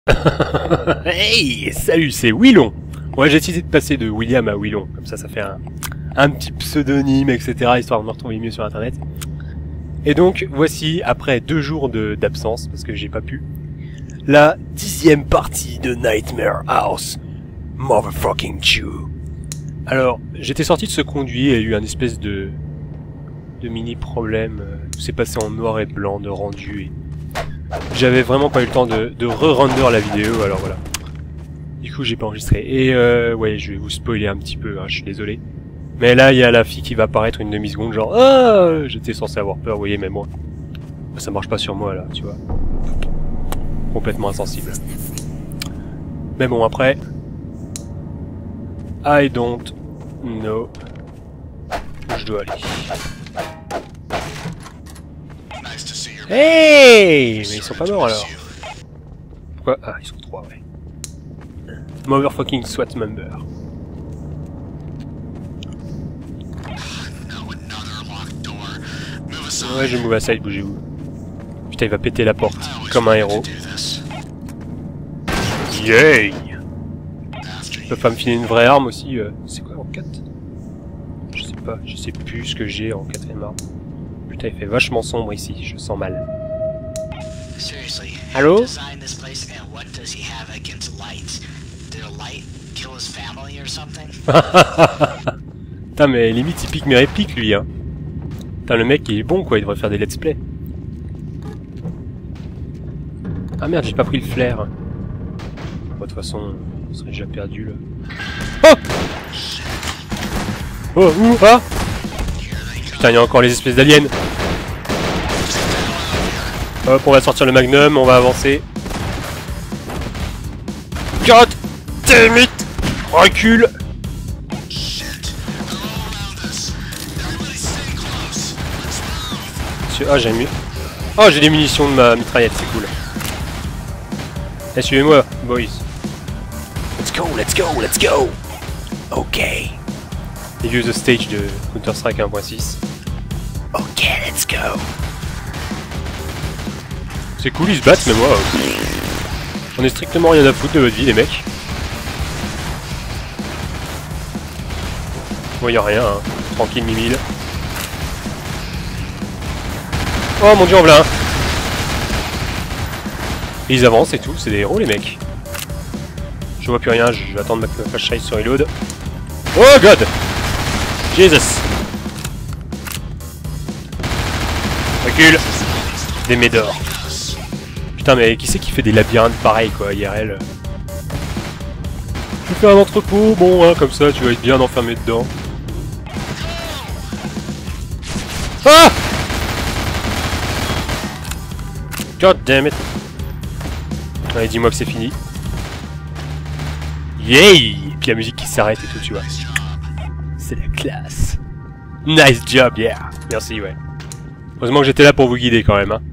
Hey, salut, c'est Willon. Ouais, j'ai décidé de passer de William à Willon, comme ça fait un petit pseudonyme, etc., histoire de me retrouver mieux sur internet. Et donc, voici, après 2 jours d'absence, parce que j'ai pas pu, la 10e partie de Nightmare House. Motherfucking Chew. Alors, j'étais sorti de ce conduit et il y a eu un espèce de mini problème. Tout s'est passé en noir et blanc de rendu et j'avais vraiment pas eu le temps de re-render la vidéo, alors voilà. Du coup, j'ai pas enregistré. Et ouais, je vais vous spoiler un petit peu, hein, je suis désolé. Mais là, il y a la fille qui va apparaître une demi-seconde, genre « Ah !» J'étais censé avoir peur, vous voyez, mais moi, ça marche pas sur moi, là, tu vois. Complètement insensible. Mais bon, après... I don't know où je dois aller. Hey! Mais ils sont pas morts, alors. Pourquoi? Ah, ils sont 3, ouais. Motherfucking SWAT member. Ouais, je move aside, bougez-vous. Putain, il va péter la porte, comme un héros. Yay! Il peut pas me filer une vraie arme aussi, c'est quoi en 4? Je sais pas, je sais plus ce que j'ai en 4ème arme. Putain, il fait vachement sombre ici, je sens mal. Allô? Putain, mais limite il pique mes répliques lui, hein. Putain, le mec il est bon quoi, il devrait faire des let's play. Ah merde, j'ai pas pris le flair. Bon, de toute façon, on serait déjà perdu là. Oh! Oh, ouh, ah! Putain, il y a encore les espèces d'aliens. Hop, on va sortir le magnum, on va avancer. God damn it! Recule! Ah, j'ai mieux. Oh, j'ai des munitions de ma mitraillette, c'est cool. Eh, suivez-moi, boys. Let's go, let's go, let's go! Ok. Les vieux The Stage de Counter-Strike 1.6. Ok, let's go! C'est cool, ils se battent, mais moi... j'en ai strictement rien à foutre de votre vie, les mecs. Moi, y'a rien, hein. Tranquille, mimile. Oh mon dieu, en voilà un. Et ils avancent et tout, c'est des héros, les mecs. Je vois plus rien, je vais attendre ma flashlight sur reload. Oh god! Jesus! Recule! Des médors. Putain, mais qui c'est qui fait des labyrinthes pareils, quoi, IRL? Je fais un entrepôt, bon, hein, comme ça, tu vas être bien enfermé dedans. Ah! God damn it! Allez, dis-moi que c'est fini. Yay! Et puis la musique qui s'arrête et tout, tu vois. C'est la classe. Nice job, yeah! Merci, ouais. Heureusement que j'étais là pour vous guider, quand même, hein.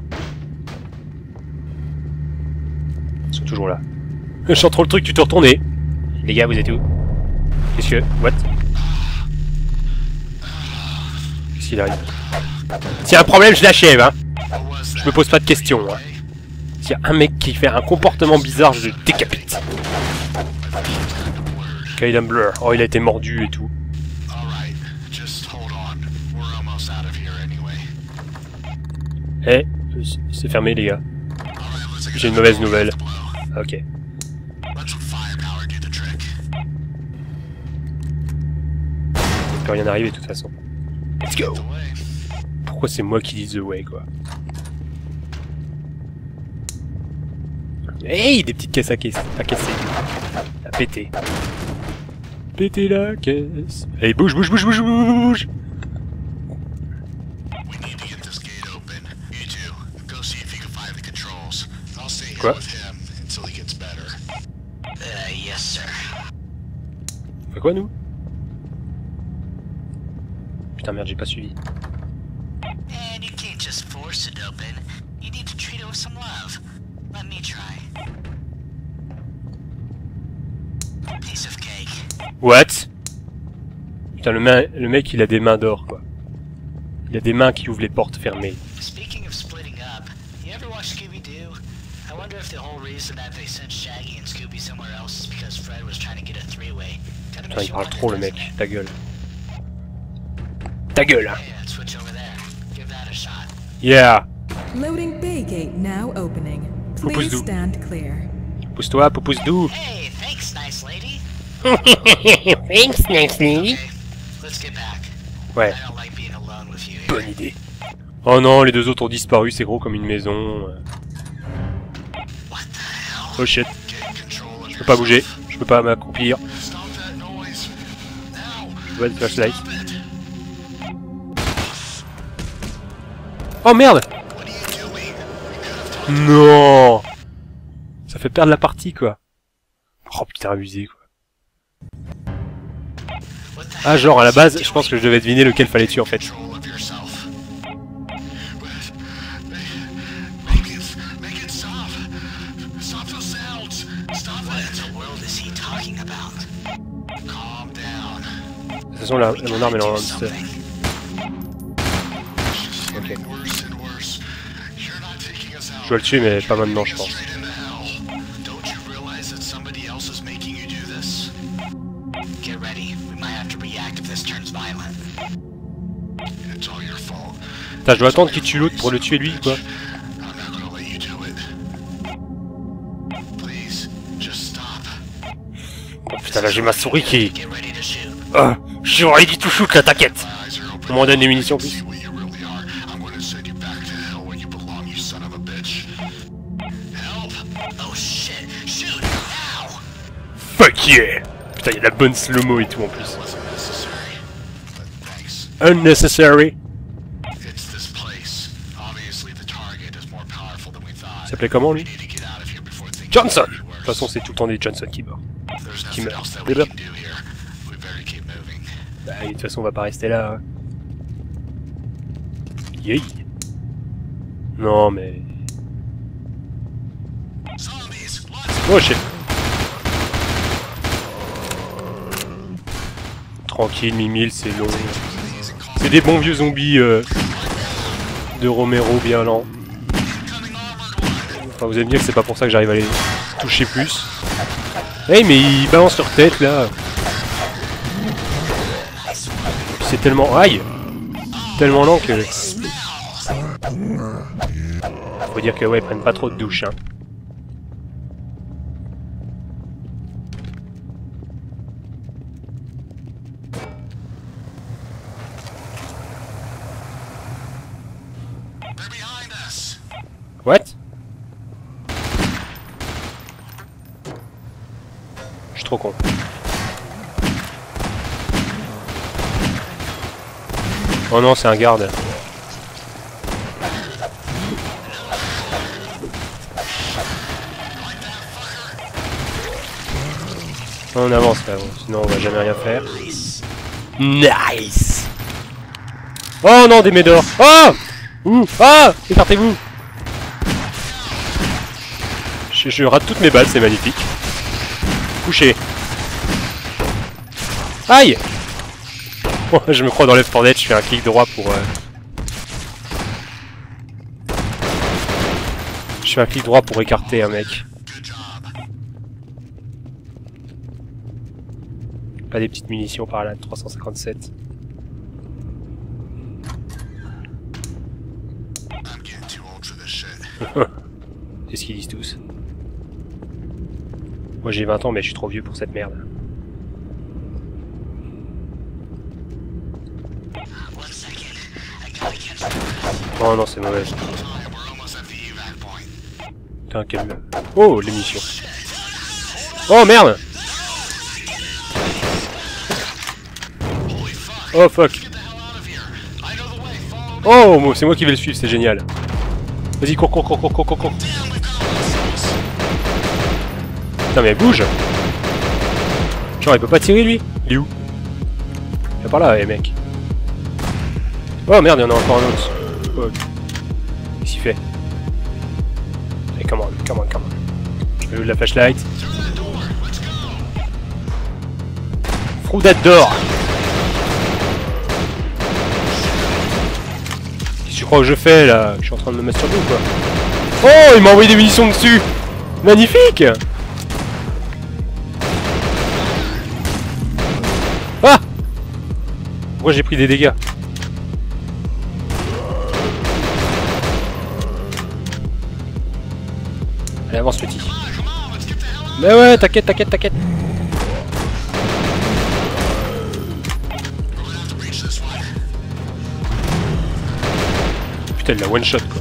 Ils sont toujours là. Je sens trop le truc, tu te retournes. Les gars, vous êtes où? Qu'est-ce que... What? Qu'est-ce qu'il arrive? S'il y a un problème, je l'achève, hein. Je me pose pas de questions, hein. S'il y a un mec qui fait un comportement bizarre, je le décapite. Kayden Blur. Oh, il a été mordu et tout. Eh, c'est fermé, les gars. J'ai une mauvaise nouvelle. Ok. Il peut rien arriver de toute façon. Let's go! Pourquoi c'est moi qui dis the way, quoi? Hey! Des petites caisses à casser. À péter. Péter la caisse. Allez, bouge, bouge, bouge, bouge, bouge! Quoi? On fait quoi, nous? Putain, merde, j'ai pas suivi. What? Putain, le mec, il a des mains d'or, quoi. Il a des mains qui ouvrent les portes fermées. Putain, il parle trop le mec, ta gueule. Ta gueule hein. Yeah. Loading bay gate now opening. Pousse Please doux. stand clear. Pousse-toi, pousse doux. Hey, thanks, nice lady. Thanks, nice lady. Let's get back. Ouais, I don't like being alone with you. bonne idée. Oh non, les deux autres ont disparu, c'est gros comme une maison. What the hell? Oh shit, Get control of je peux pas bouger, je peux pas m'accroupir. Stop that noise. Now. Je vois le flashlight. Stop it. Oh merde. What are you doing? Non. Ça fait perdre la partie quoi. Oh putain, abusé quoi. What the Ah hell genre à la is base, he je pense que doing? je devais deviner lequel fallait tuer en fait. Control of yourself. Make it stop. Stop those sounds. Stop it. What in the world is he talking about? Calm down. De toute façon, mon arme elle est en hamster. Something. Ok. Worse and worse. You're not taking us out. Je dois le tuer mais pas maintenant je pense. Straight into hell. Don't you realize that somebody else is making you do this? Get ready. We might have to react if this turns violent. It's all your fault. Putain, je dois attendre qu'il tue l'autre pour le tuer lui quoi. I'm not gonna let you do it. Please, just stop. Oh putain, là j'ai ma souris qui... Get ready to shoot. Ah, j'aurais dit tout shoot là, t'inquiète. My eyes are open. On m'en donne des munitions en plus. See what you really are. I'm gonna send you back to hell where you belong, you son of a bitch. Help! Oh shit! Shoot! Now! Fuck yeah. Putain, il y a la bonne slow-mo et tout en plus. Wasn't necessary, but thanks. Unnecessary. It's this place. Obviously, the target is more powerful than we thought. Il s'appelait comment lui? We need to get out of here before things Johnson. get De worse. toute façon, c'est tout le temps des Johnson qui meurent. There's qui nothing meurt. else that we Blablabla. can do here. We better keep moving. Bah, de toute façon, on va pas rester là. Hein. Yay. Non mais... Zombies! Oh shit. Tranquille, Mimile, c'est long. C'est des bons vieux zombies de Romero bien lents. Enfin, vous allez me dire que c'est pas pour ça que j'arrive à les toucher plus. Hey, mais il balance leur tête là. Puis c'est tellement... Aïe. Tellement lent que... Faut dire que ouais, ils prennent pas trop de douche hein. They're behind us! What? Je suis trop con. Oh non, c'est un garde. On avance là, sinon on va jamais rien faire. Nice! Oh non, des médors! Oh! Ouh! Ah! Écartez-vous! Je rate toutes mes balles, c'est magnifique. Couché. Aïe! Oh, je me crois dans Left 4 Dead, je fais un clic droit pour... Je fais un clic droit pour écarter un mec. Good job. Pas des petites munitions par là, 357. I'm getting too old for this shit. C'est ce qu'ils disent tous. Moi j'ai 20 ans mais je suis trop vieux pour cette merde. One second. I gotta catch the Oh non c'est mauvais. time. We're almost at the evac point. Putain quel... Oh l'émission. Oh merde. Holy fuck! Oh fuck. Get the hell out of here! I know the way. Follow me. Oh c'est moi qui vais le suivre, c'est génial. Vas-y cours cours cours cours cours cours cours. Damn, we've got hostiles. Putain mais bouge. Genre il peut pas tirer lui. Il est où? Il est par là les mecs. Oh merde il y en a encore un autre. Oh. Qu'est-ce qu'il fait? Allez come on, come on, come on. Je veux de la flashlight. Through the door. Let's go. Through that door. Qu'est-ce que tu crois que je fais là? Je suis en train de me masturber ou quoi? Oh il m'a envoyé des munitions dessus. Magnifique! Ah! Moi j'ai pris des dégâts. Allez, avance petit. Mais ouais, t'inquiète, t'inquiète, t'inquiète. Putain, il l'a one shot quoi.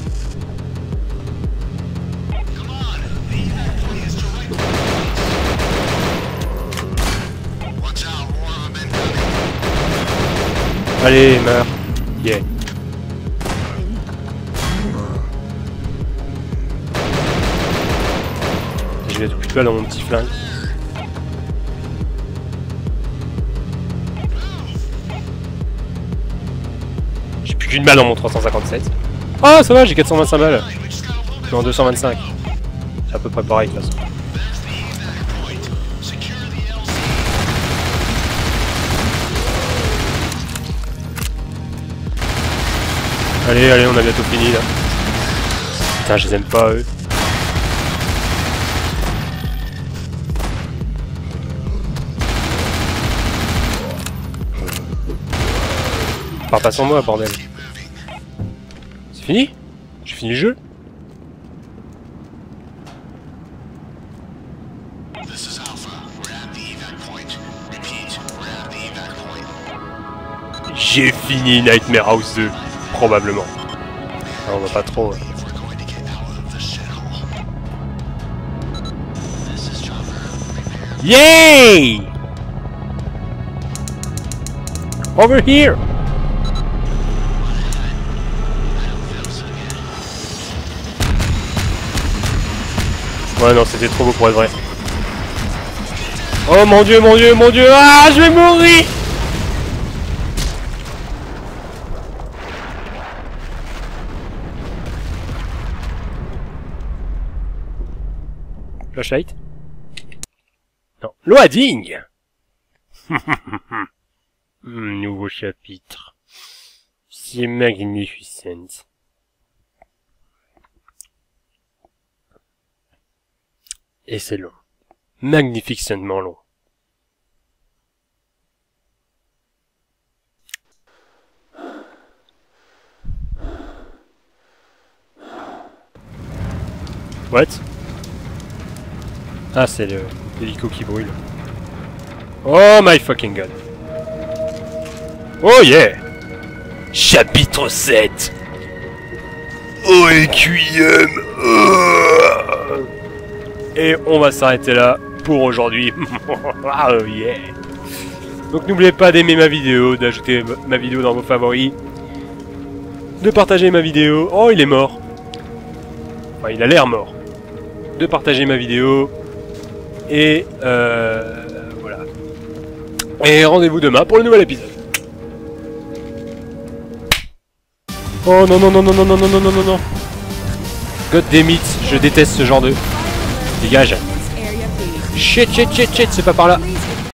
Allez, meurs. Yeah. Je vais être plus bas dans mon petit flingue. J'ai plus qu'une balle dans mon 357. Ah, ça va, j'ai 425 balles. Je suis en 225. C'est à peu près pareil de toute façon. Allez, allez, on a bientôt fini là. Putain, je les aime pas eux. Pars pas sans moi, bordel. C'est fini? J'ai fini le jeu? J'ai fini Nightmare House 2. Probablement. Ah, on va pas trop. Yay! Over here! Ouais, non, c'était trop beau pour être vrai. Oh mon dieu, mon dieu, mon dieu! Ah, je vais mourir! Flashlight? Non. Loading! Nouveau chapitre. C'est magnificent. Et c'est long. Magnificement long. What? Ah, c'est l'hélico qui brûle. Oh my fucking god. Oh yeah! Chapitre 7. OQM. Et on va s'arrêter là pour aujourd'hui. Oh yeah! Donc n'oubliez pas d'aimer ma vidéo, d'ajouter ma vidéo dans vos favoris, de partager ma vidéo. Oh, il est mort. Enfin, il a l'air mort. De partager ma vidéo. Et voilà. Et rendez-vous demain pour le nouvel épisode. Oh non non non non non non non non non non non. God damn it, je déteste ce genre de... Dégage. Shit shit shit shit, c'est pas par là.